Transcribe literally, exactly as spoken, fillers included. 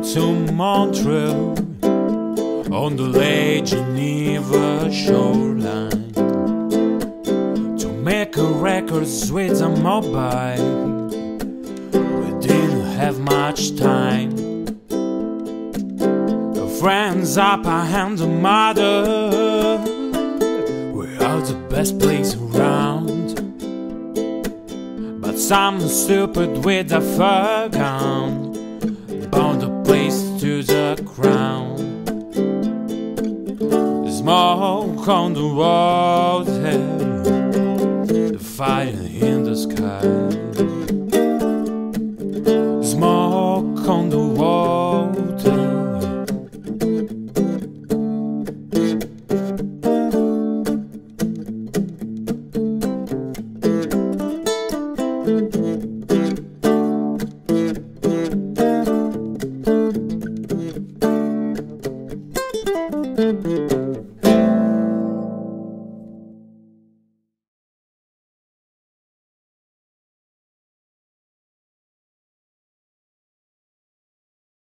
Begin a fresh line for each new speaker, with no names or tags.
to Montreal on the Lake Geneva shoreline to make a record with a mobile. We didn't have much time. The friends up and the mother, we are the best place around. But some stupid with a fur gown bound the place to the ground. Smoke on the water, the fire in the sky. Smoke on the water.